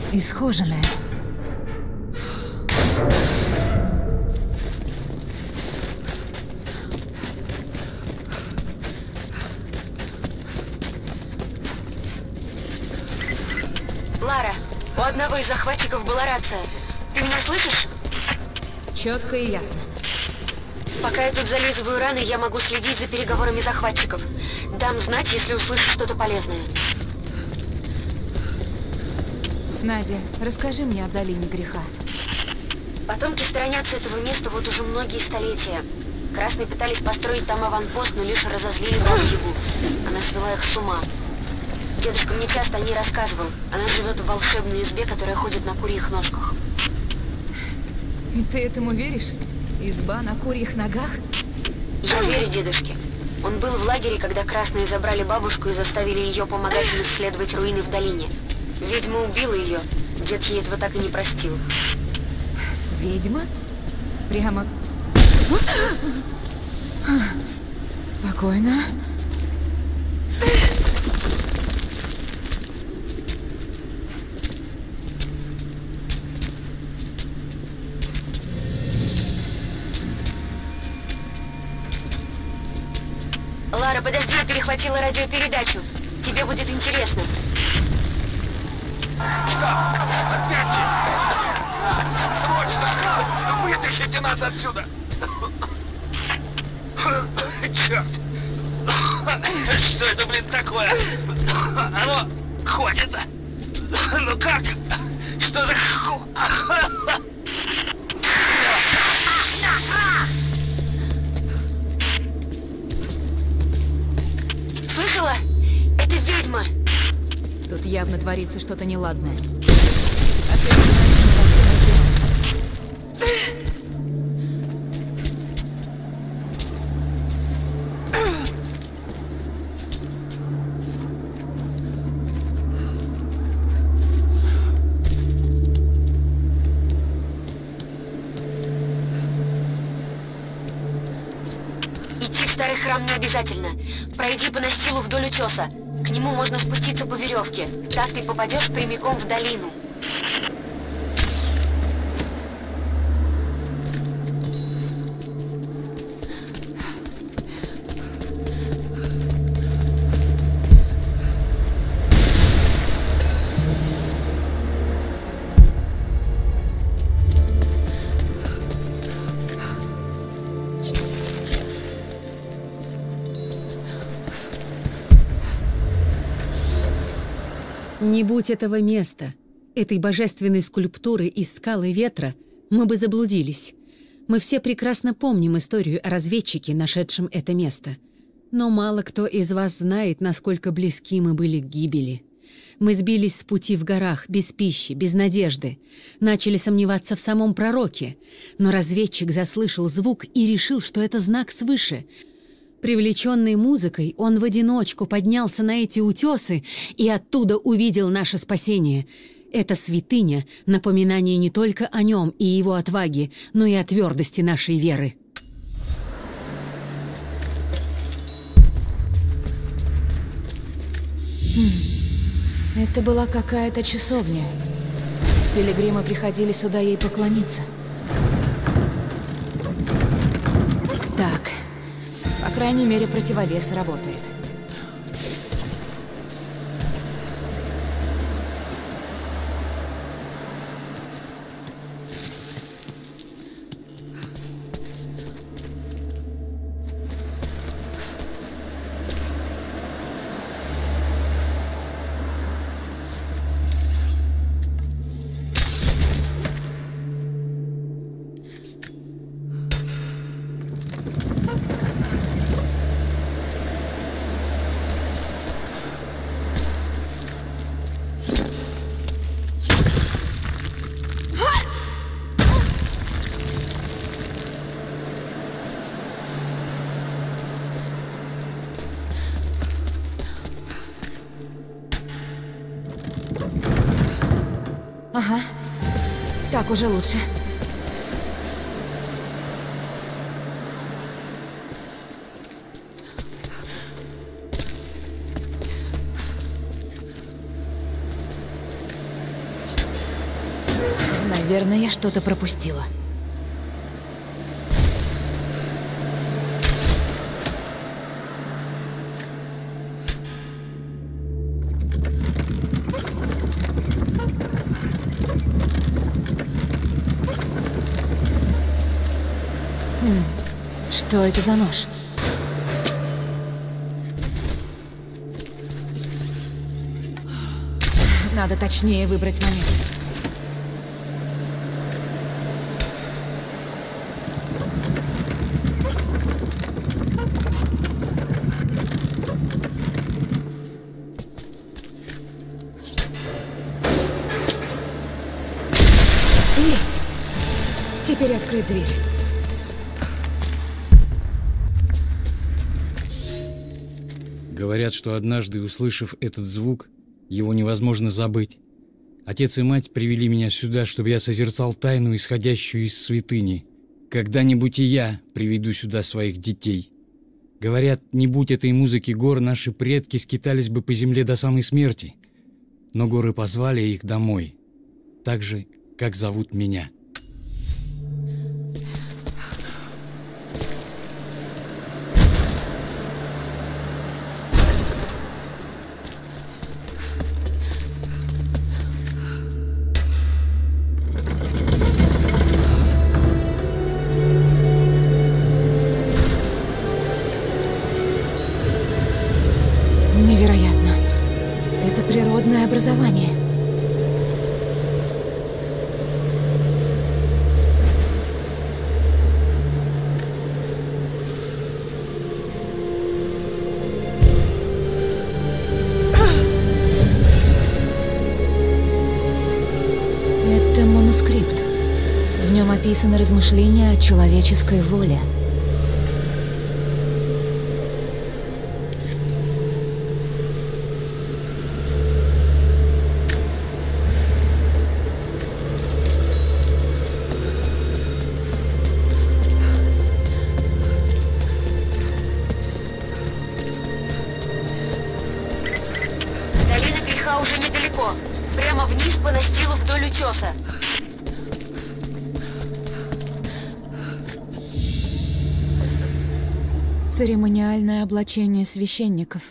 Исхоженная. Лара, у одного из захватчиков была рация. Ты меня слышишь? Четко и ясно. Пока я тут зализываю раны, я могу следить за переговорами захватчиков. Дам знать, если услышу что-то полезное. Надя, расскажи мне о долине греха. Потомки сторонятся этого места вот уже многие столетия. Красные пытались построить там аванпост, но лишь разозлили Бабу-Ягу. Она свела их с ума. Дедушка мне часто о ней рассказывал. Она живет в волшебной избе, которая ходит на курьих ножках. И ты этому веришь? Изба на курьих ногах? Я верю дедушке. Он был в лагере, когда красные забрали бабушку и заставили ее помогать им исследовать руины в долине. Ведьма убила ее. Дед ей этого так и не простил. Ведьма? Прямо... Спокойно. Лара, подожди, я перехватила радиопередачу. Тебе будет интересно. Что? Ответьте! Срочно! Вытащите нас отсюда! Черт! Что это, блин, такое? Оно ходит! Ну как? Что за ху... Слышала? Это ведьма! Тут явно творится что-то неладное. Идти в старый храм не обязательно. Пройди по настилу вдоль утеса. К нему можно спуститься по веревке. Так ты попадешь прямиком в долину. Не будь этого места, этой божественной скульптуры из скалы ветра, мы бы заблудились. Мы все прекрасно помним историю о разведчике, нашедшем это место. Но мало кто из вас знает, насколько близки мы были к гибели. Мы сбились с пути в горах, без пищи, без надежды. Начали сомневаться в самом пророке. Но разведчик заслышал звук и решил, что это знак свыше. Привлеченный музыкой, он в одиночку поднялся на эти утесы и оттуда увидел наше спасение. Эта святыня — напоминание не только о нем и его отваге, но и о твердости нашей веры. Это была какая-то часовня. Пилигримы приходили сюда ей поклониться. Так, по крайней мере, противовес работает. Ага, так уже лучше. Наверное, я что-то пропустила. Что это за нож? Надо точнее выбрать момент. Есть! Теперь открыть дверь. Говорят, что однажды, услышав этот звук, его невозможно забыть. Отец и мать привели меня сюда, чтобы я созерцал тайну, исходящую из святыни. Когда-нибудь и я приведу сюда своих детей. Говорят, не будь этой музыки гор, наши предки скитались бы по земле до самой смерти. Но горы позвали их домой, так же, как зовут меня. Невероятно. Это природное образование. Это манускрипт. В нем описаны размышления о человеческой воле. Долина греха уже недалеко. Прямо вниз по настилу вдоль утеса. Церемониальное облачение священников.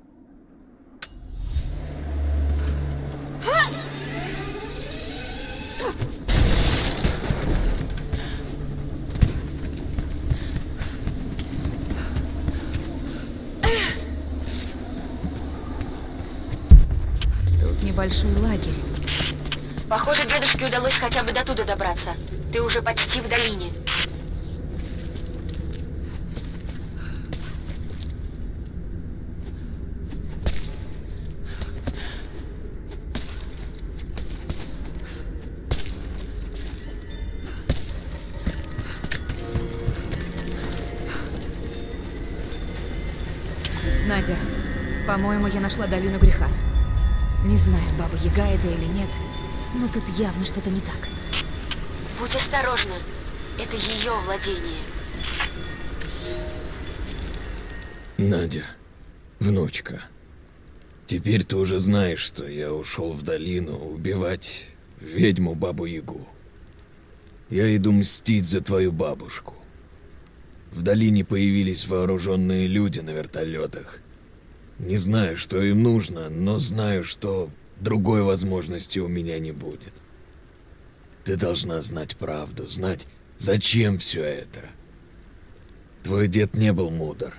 Тут небольшой лагерь. Похоже, дедушке удалось хотя бы до туда добраться. Ты уже почти в долине. Надя, по-моему, я нашла долину греха. Не знаю, Баба Яга это или нет, но тут явно что-то не так. Будь осторожна. Это ее владение. Надя, внучка, теперь ты уже знаешь, что я ушел в долину убивать ведьму Бабу Ягу. Я иду мстить за твою бабушку. В долине появились вооруженные люди на вертолетах. Не знаю, что им нужно, но знаю, что другой возможности у меня не будет. Ты должна знать правду, знать, зачем все это. Твой дед не был мудр.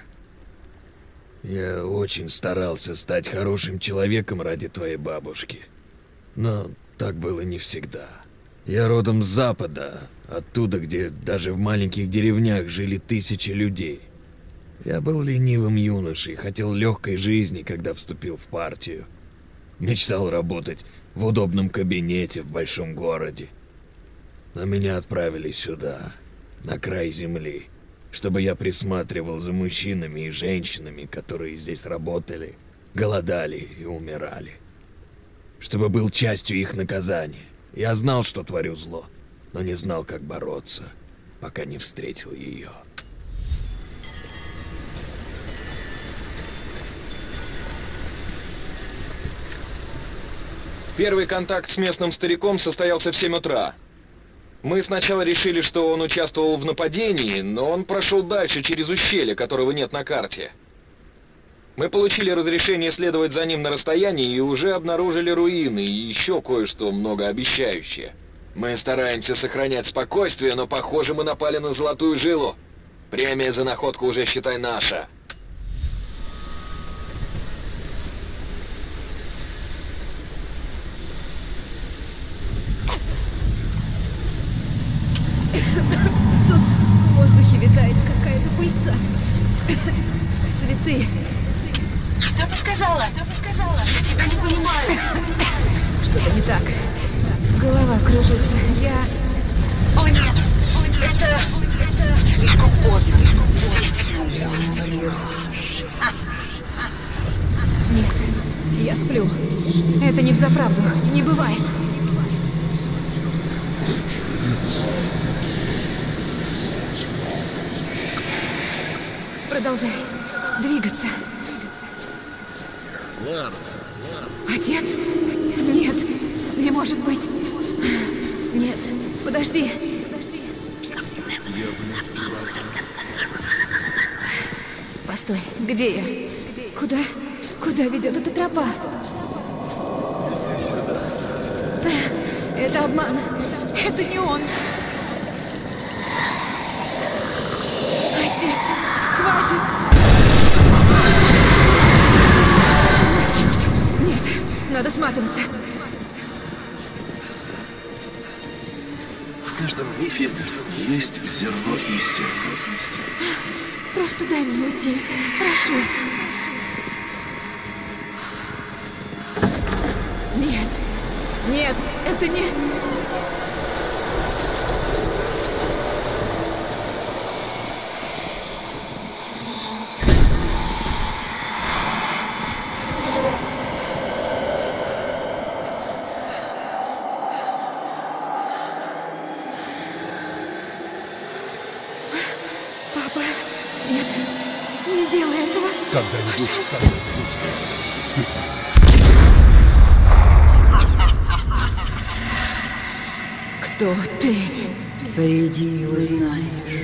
Я очень старался стать хорошим человеком ради твоей бабушки. Но так было не всегда. Я родом с Запада, оттуда, где даже в маленьких деревнях жили тысячи людей. Я был ленивым юношей, хотел легкой жизни, когда вступил в партию. Мечтал работать в удобном кабинете в большом городе. Но меня отправили сюда, на край земли, чтобы я присматривал за мужчинами и женщинами, которые здесь работали, голодали и умирали. Чтобы был частью их наказания. Я знал, что творю зло, но не знал, как бороться, пока не встретил ее. Первый контакт с местным стариком состоялся в 7 утра. Мы сначала решили, что он участвовал в нападении, но он прошел дальше через ущелье, которого нет на карте. Мы получили разрешение следовать за ним на расстоянии и уже обнаружили руины и еще кое-что многообещающее. Мы стараемся сохранять спокойствие, но, похоже, мы напали на золотую жилу. Премия за находку уже, считай, наша. Тут в воздухе витает какая-то пыльца. Цветы. Что ты сказала? Что ты сказала? Я тебя не понимаю. Что-то не так. Голова кружится. О нет, это слишком поздно. Нет, я сплю. Это не взаправду. Не бывает. Продолжай двигаться. Отец? Нет, не может быть. Нет, подожди. Постой, где я? Куда ведет эта тропа? Это обман. Это не он. Отец, хватит. О, черт. Нет, надо сматываться. В каждом мифе есть зерно истины. Просто дай мне уйти. Прошу. Нет. Нет, это не... Папа, нет, не делай этого. Когда-нибудь. Кто ты? Приди и узнаешь.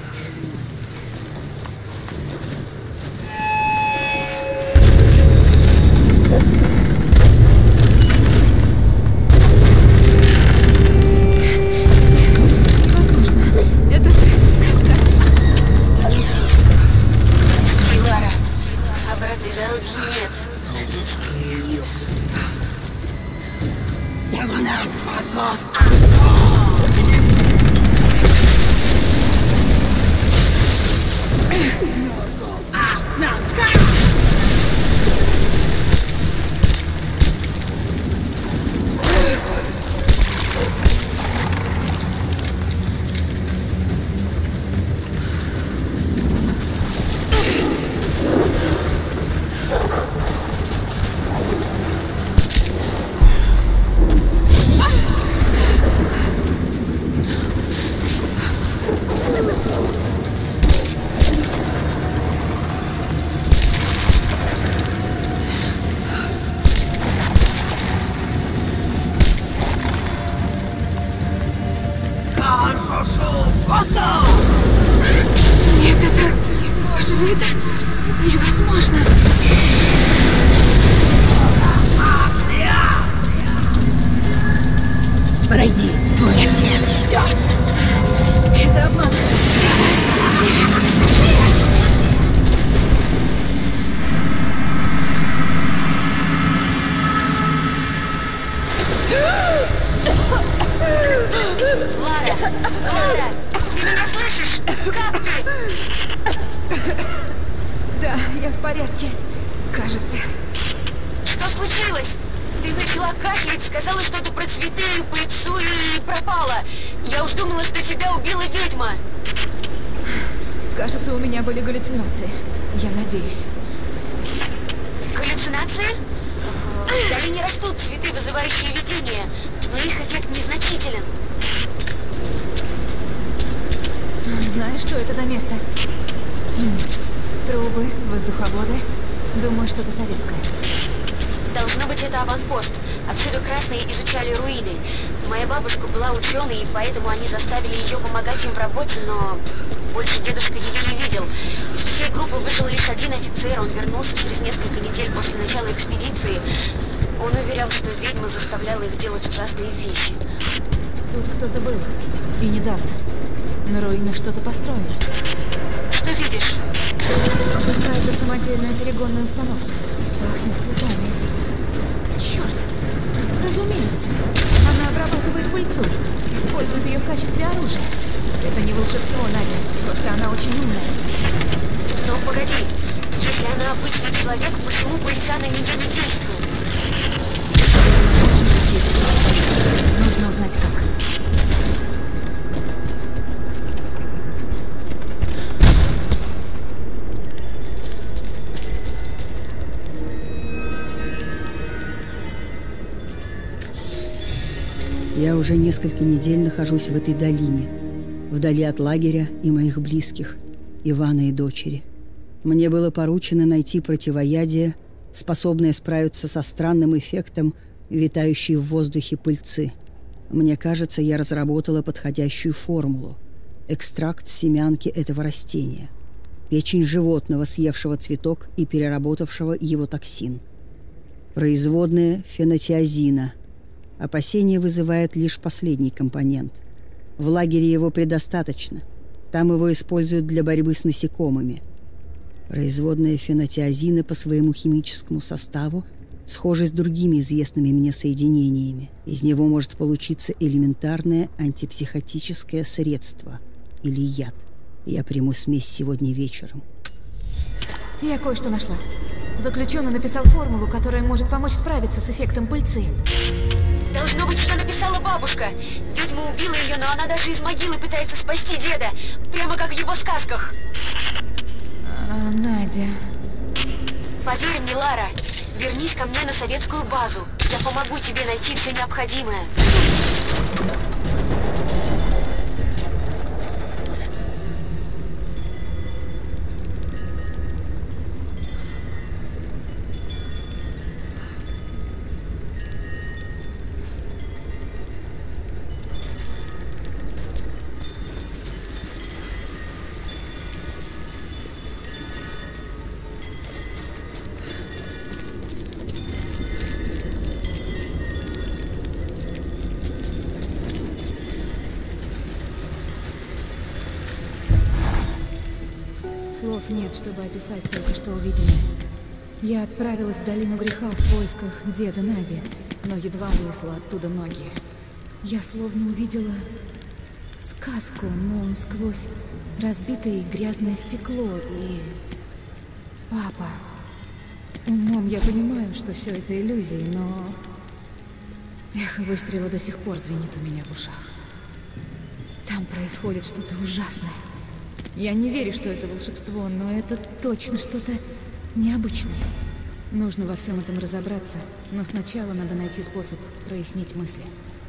Невозможно. Это же сказка. Лара, обратной дороги нет. Нет, это... Боже, это невозможно. Пройди, твой отец ждет. Это обман. Лара, ты меня слышишь? Как ты? Да, я в порядке. Кажется. Что случилось? Ты начала кашлять, сказала что-то про цветы, пыльцу и пропала. Я уж думала, что тебя убила ведьма. Кажется, у меня были галлюцинации. Я надеюсь. Галлюцинации? В долине растут цветы, вызывающие видения, но их эффект незначителен. Знаешь, что это за место? Трубы, воздуховоды. Думаю, что-то советское. Должно быть, это аванпост. Отсюда красные изучали руины. Моя бабушка была ученой, и поэтому они заставили ее помогать им в работе, но больше дедушка ее не видел. Из всей группы выжил лишь один офицер, он вернулся через несколько недель после начала экспедиции. Он уверял, что ведьма заставляла их делать ужасные вещи. Тут кто-то был. И недавно. На руинах что-то построили. Что видишь? Какая-то самодельная перегонная установка. Пахнет цветами. Черт! Разумеется. Она обрабатывает пыльцу. Использует ее в качестве оружия. Это не волшебство, Надя. Просто она очень умная. Но погоди. Если она обычный человек, почему пыльца на нее не действует? Нужно узнать как. Я уже несколько недель нахожусь в этой долине, вдали от лагеря и моих близких, Ивана и дочери. Мне было поручено найти противоядие, способное справиться со странным эффектом, витающей в воздухе пыльцы. Мне кажется, я разработала подходящую формулу. Экстракт семянки этого растения. Печень животного, съевшего цветок и переработавшего его токсин. Производная фенотиазина. Опасение вызывает лишь последний компонент. В лагере его предостаточно. Там его используют для борьбы с насекомыми. Производная фенотиазина по своему химическому составу схожа с другими известными мне соединениями. Из него может получиться элементарное антипсихотическое средство или яд. Я приму смесь сегодня вечером. Я кое-что нашла. Заключенный написал формулу, которая может помочь справиться с эффектом пыльцы. Должно быть, ее написала бабушка. Ведьма убила ее, но она даже из могилы пытается спасти деда. Прямо как в его сказках. Надя... Поверь мне, Лара, вернись ко мне на советскую базу. Я помогу тебе найти все необходимое. Слов нет, чтобы описать только что увиденное. Я отправилась в долину греха в поисках деда Нади, но едва вынесла оттуда ноги. Я словно увидела сказку, но сквозь разбитое грязное стекло и... Папа. Умом я понимаю, что все это иллюзии, но... Эхо выстрела до сих пор звенит у меня в ушах. Там происходит что-то ужасное. Я не верю, что это волшебство, но это точно что-то необычное. Нужно во всем этом разобраться, но сначала надо найти способ прояснить мысли.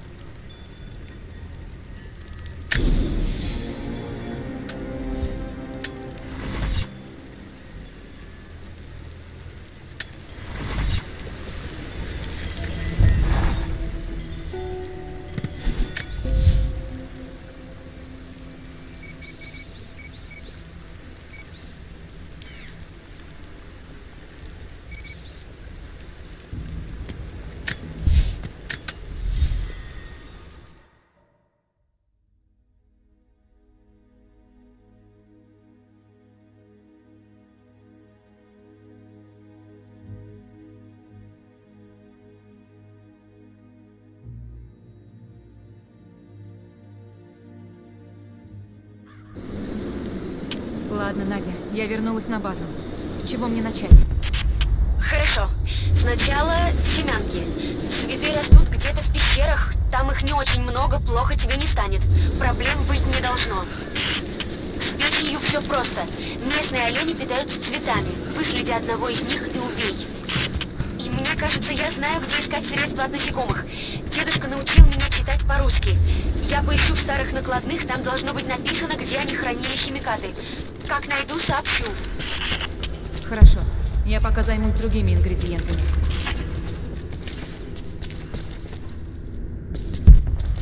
Ладно, Надя, я вернулась на базу. С чего мне начать? Хорошо. Сначала семянки. Цветы растут где-то в пещерах. Там их не очень много, плохо тебе не станет. Проблем быть не должно. С печенью все просто. Местные олени питаются цветами. Выследи одного из них и убей. И мне кажется, я знаю, где искать средства от насекомых. Дедушка научил меня читать по-русски. Я поищу в старых накладных, там должно быть написано, где они хранили химикаты. Как найду, сообщу. Хорошо. Я пока займусь другими ингредиентами.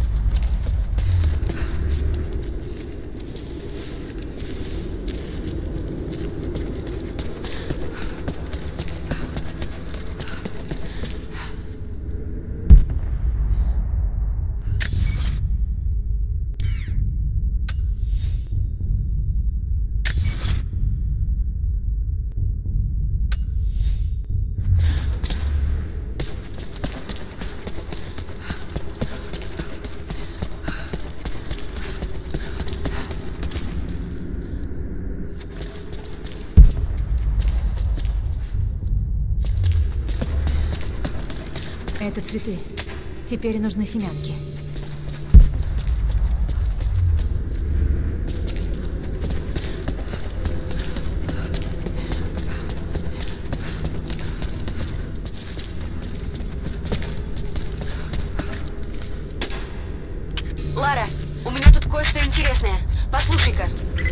Это цветы. Теперь нужны семянки. Лара, у меня тут кое-что интересное. Послушай-ка.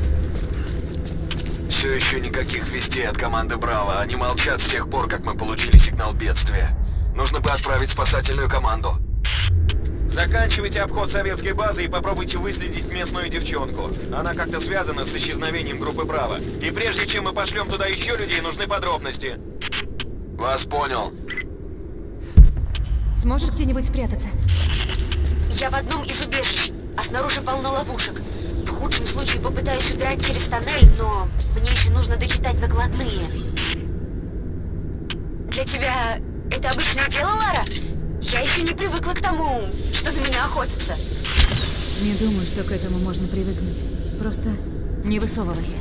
Все еще никаких вестей от команды Браво. Они молчат с тех пор, как мы получили сигнал бедствия. Нужно бы отправить спасательную команду. Заканчивайте обход советской базы и попробуйте выследить местную девчонку. Она как-то связана с исчезновением группы Браво. И прежде чем мы пошлем туда еще людей, нужны подробности. Вас понял. Сможешь где-нибудь спрятаться? Я в одном из убежищ, а снаружи полно ловушек. В худшем случае попытаюсь удрать через тоннель, но мне еще нужно дочитать накладные. Для тебя это обычное дело, Лара? Я еще не привыкла к тому, что на меня охотятся. Не думаю, что к этому можно привыкнуть. Просто не высовывайся.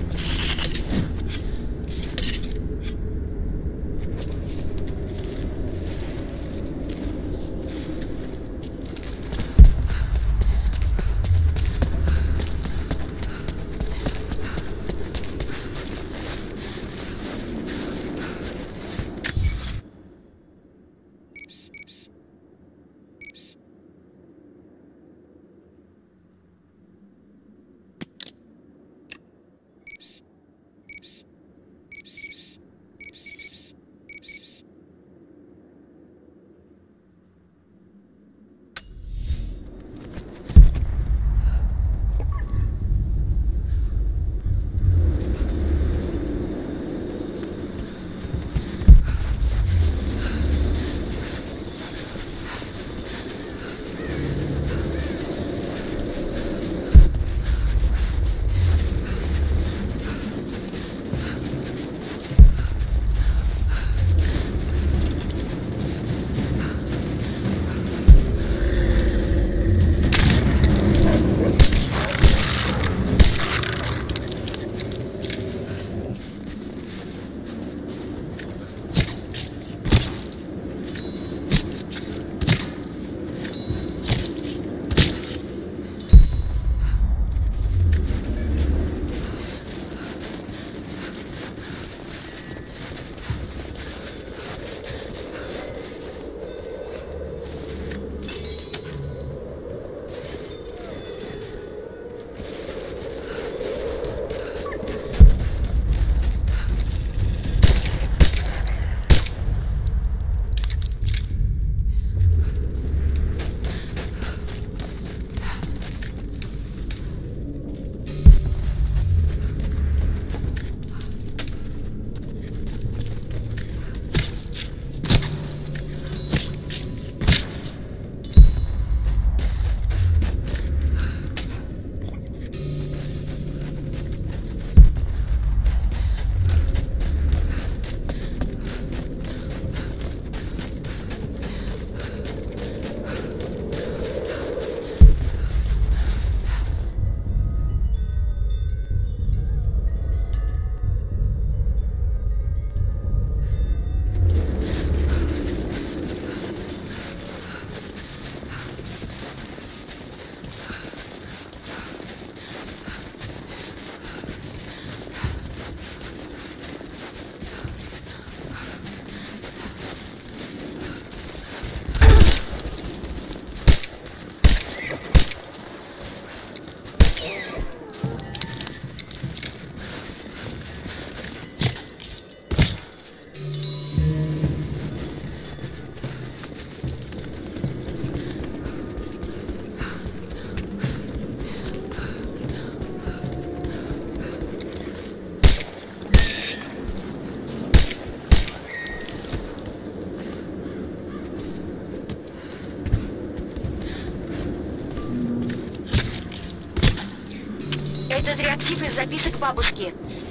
Этот реактив из записок бабушки.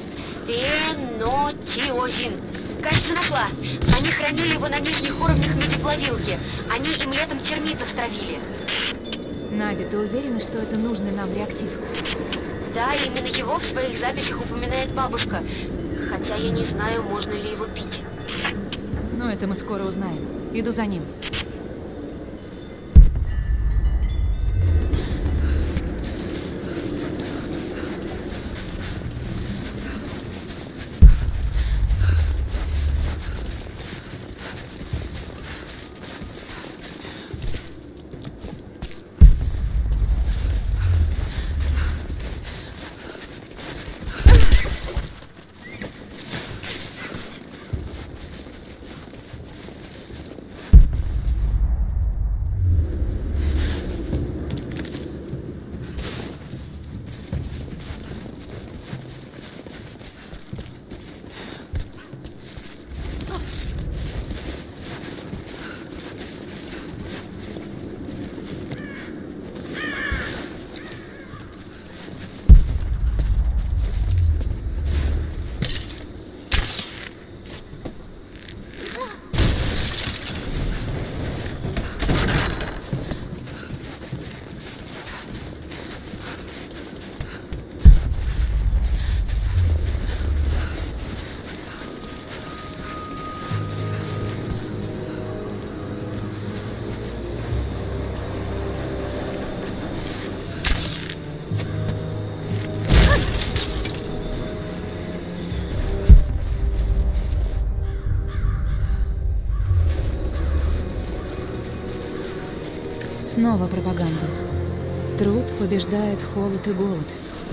Фенотиозин. Кажется, нашла. Они хранили его на нижних уровнях медиплавилки. Они им летом термитов травили. Надя, ты уверена, что это нужный нам реактив? Да, именно его в своих записях упоминает бабушка. Хотя я не знаю, можно ли его пить. Но это мы скоро узнаем. Иду за ним. Снова пропаганда. Труд побеждает холод и голод.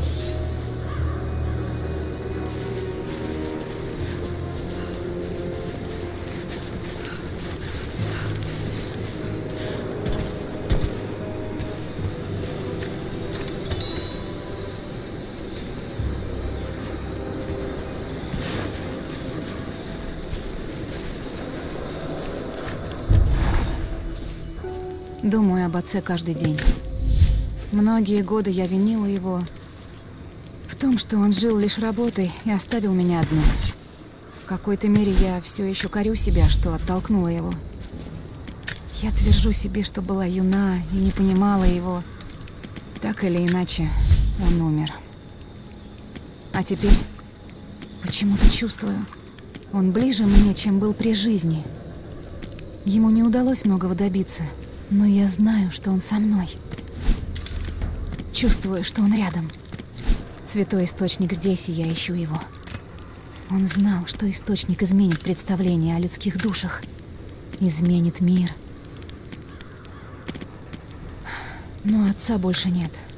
Думаю об отце каждый день. Многие годы я винила его в том, что он жил лишь работой и оставил меня одну. В какой-то мере я все еще корю себя, что оттолкнула его. Я твержу себе, что была юна и не понимала его. Так или иначе, он умер. А теперь почему-то чувствую, он ближе мне, чем был при жизни. Ему не удалось многого добиться. Но я знаю, что он со мной. Чувствую, что он рядом. Святой источник здесь, и я ищу его. Он знал, что источник изменит представление о людских душах. Изменит мир. Но отца больше нет.